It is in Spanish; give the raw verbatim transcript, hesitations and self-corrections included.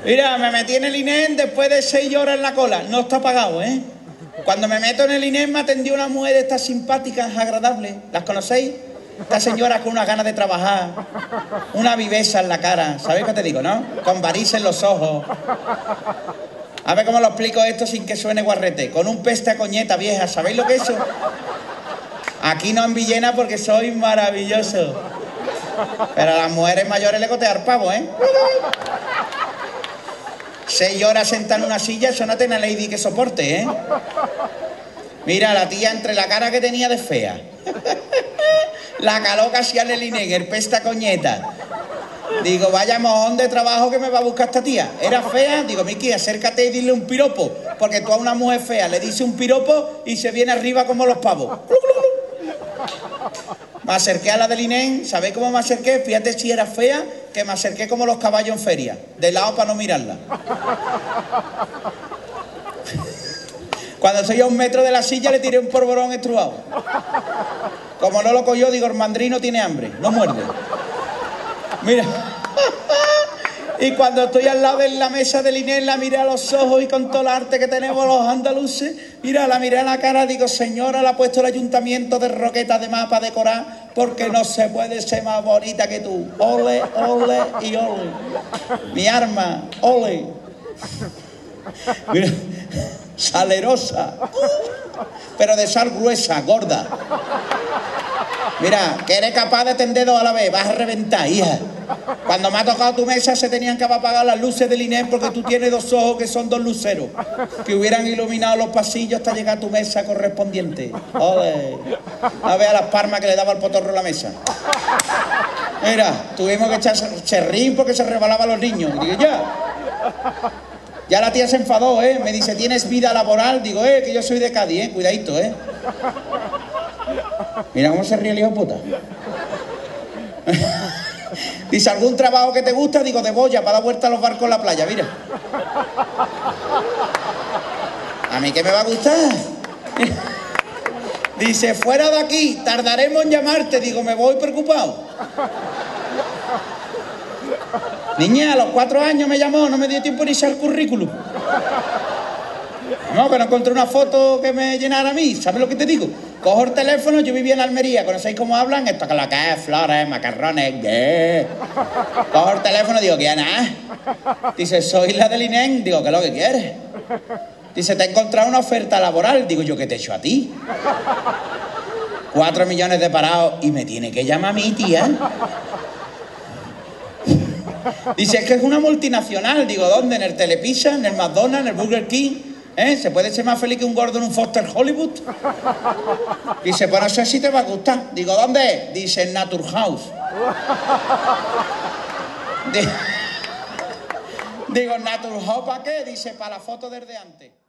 Mira, me metí en el INEM después de seis horas en la cola. No está pagado, ¿eh? Cuando me meto en el INEM me atendió una mujer de estas simpáticas, agradables. ¿Las conocéis? Estas señoras con unas ganas de trabajar, una viveza en la cara. ¿Sabéis qué te digo, no? Con varices en los ojos. A ver cómo lo explico esto sin que suene guarrete. Con un peste a coñeta vieja. ¿Sabéis lo que es eso? Aquí no en Villena porque soy maravilloso. Pero a las mujeres mayores le cotear pavo, ¿eh? Seis horas sentada en una silla, eso no tiene lady que soporte, ¿eh? Mira, la tía entre la cara que tenía de fea, la caló casi en el INEM, el pesta coñeta. Digo, vaya mojón de trabajo que me va a buscar esta tía. ¿Era fea? Digo, Miki, acércate y dile un piropo. Porque tú a una mujer fea le dices un piropo y se viene arriba como los pavos. Me acerqué a la del INEM. ¿Sabéis cómo me acerqué? Fíjate si era fea, que me acerqué como los caballos en feria. De lado para no mirarla. Cuando estoy a un metro de la silla le tiré un polvorón estruado. Como no lo cogió, digo, el mandrino tiene hambre, no muerde. Mira. Y cuando estoy al lado de la mesa del INEM, la miré a los ojos y con todo el arte que tenemos los andaluces, mira, la miré a la cara, digo, señora, la ha puesto el ayuntamiento de Roqueta de más para decorar, porque no se puede ser más bonita que tú. Ole, ole y ole. Mi arma, ole. Mira, salerosa, pero de sal gruesa, gorda. Mira, que eres capaz de tender dos a la vez, vas a reventar, hija. Cuando me ha tocado tu mesa se tenían que apagar las luces del INEM porque tú tienes dos ojos que son dos luceros que hubieran iluminado los pasillos hasta llegar a tu mesa correspondiente. Joder. A ver a las palmas que le daba el potorro a la mesa. Mira, tuvimos que echar cherrín porque se rebalaban los niños. Digo, ya. Ya la tía se enfadó, ¿eh? Me dice, ¿tienes vida laboral? Digo, eh, que yo soy de Cádiz, ¿eh? Cuidadito, ¿eh? Mira cómo se ríe el hijo de puta. Dice, ¿algún trabajo que te gusta? Digo, de boya, para dar vuelta a los barcos en la playa, mira. ¿A mí qué me va a gustar? Dice, fuera de aquí, tardaremos en llamarte. Digo, me voy preocupado. Niña, a los cuatro años me llamó, no me dio tiempo ni echar el currículum. No, que no encontré una foto que me llenara a mí. ¿Sabes lo que te digo? Cojo el teléfono, yo vivía en Almería. ¿Conocéis cómo hablan? Esto que lo que es, flores, macarrones, ¿qué? Cojo el teléfono y digo, ¿quién es? Dice, soy la del INEM. Digo, ¿qué es lo que quieres? Dice, te he encontrado una oferta laboral. Digo, ¿yo qué te he hecho a ti? Cuatro millones de parados y me tiene que llamar a mí, tía. Dice, es que es una multinacional. Digo, ¿dónde? ¿En el Telepizza? ¿En el McDonald's? ¿En el Burger King? ¿Eh? ¿Se puede ser más feliz que un gordo en un Foster Hollywood? Dice, pues no sé si te va a gustar. Digo, ¿dónde? Dice, en Naturhaus. Digo, ¿Naturhaus para qué? Dice, para la foto desde antes.